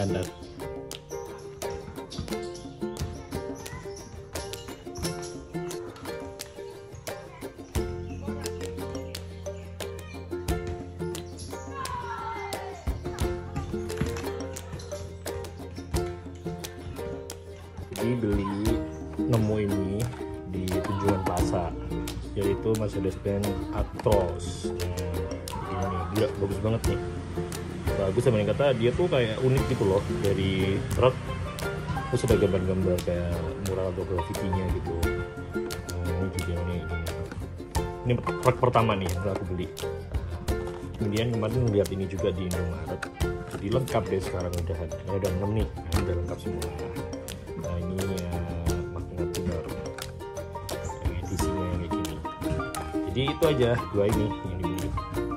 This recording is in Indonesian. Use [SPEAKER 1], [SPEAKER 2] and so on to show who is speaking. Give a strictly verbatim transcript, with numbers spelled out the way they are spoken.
[SPEAKER 1] standar. Jadi beli nemu ini di Tujuan Plaza, yaitu Mercedes-Benz Actros. Nah, ini gila, bagus banget nih. Bagus sama yang kata dia tuh kayak unik gitu loh, dari truk terus ada gambar-gambar kayak mural atau graffiti-nya gitu. Nah, ini juga nih gini. Ini truk pertama nih yang aku beli. Kemudian kemarin lihat ini juga di Indomaret. Jadi lengkap deh sekarang udah ada, ada enam nih, nah, udah lengkap semua. Nah ini ya magnet tuner edisinya yang kayak gini. Jadi itu aja dua ini yang dibeli.